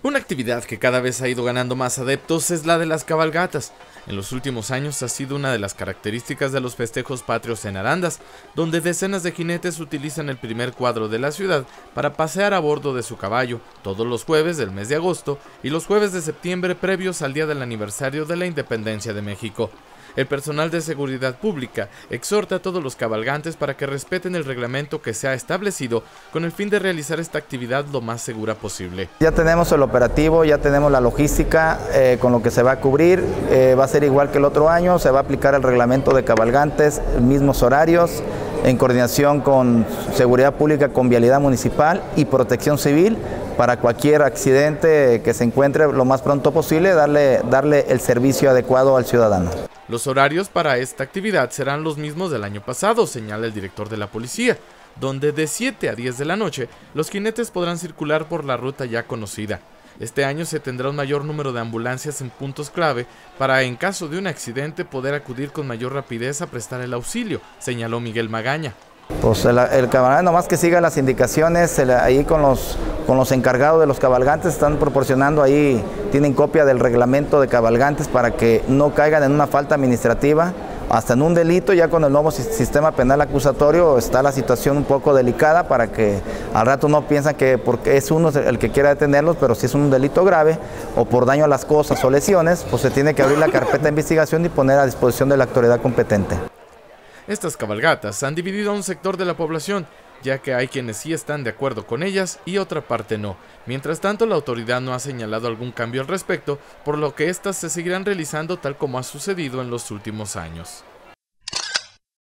Una actividad que cada vez ha ido ganando más adeptos es la de las cabalgatas. En los últimos años ha sido una de las características de los festejos patrios en Arandas, donde decenas de jinetes utilizan el primer cuadro de la ciudad para pasear a bordo de su caballo, todos los jueves del mes de agosto y los jueves de septiembre previos al día del aniversario de la independencia de México. El personal de seguridad pública exhorta a todos los cabalgantes para que respeten el reglamento que se ha establecido con el fin de realizar esta actividad lo más segura posible. Ya tenemos el operativo, ya tenemos la logística con lo que se va a cubrir, va a ser igual que el otro año, se va a aplicar el reglamento de cabalgantes, mismos horarios, en coordinación con seguridad pública, con vialidad municipal y protección civil, para cualquier accidente que se encuentre lo más pronto posible, darle el servicio adecuado al ciudadano. Los horarios para esta actividad serán los mismos del año pasado, señala el director de la policía, donde de 7 a 10 de la noche los jinetes podrán circular por la ruta ya conocida. Este año se tendrá un mayor número de ambulancias en puntos clave para, en caso de un accidente, poder acudir con mayor rapidez a prestar el auxilio, señaló Miguel Magaña. Pues el cabalgante nomás que siga las indicaciones, ahí con los encargados de los cabalgantes están proporcionando ahí, tienen copia del reglamento de cabalgantes para que no caigan en una falta administrativa, hasta en un delito. Ya con el nuevo sistema penal acusatorio está la situación un poco delicada para que al rato no piensan que porque es uno el que quiera detenerlos, pero si es un delito grave o por daño a las cosas o lesiones, pues se tiene que abrir la carpeta de investigación y poner a disposición de la autoridad competente. Estas cabalgatas han dividido a un sector de la población, ya que hay quienes sí están de acuerdo con ellas y otra parte no. Mientras tanto, la autoridad no ha señalado algún cambio al respecto, por lo que estas se seguirán realizando tal como ha sucedido en los últimos años.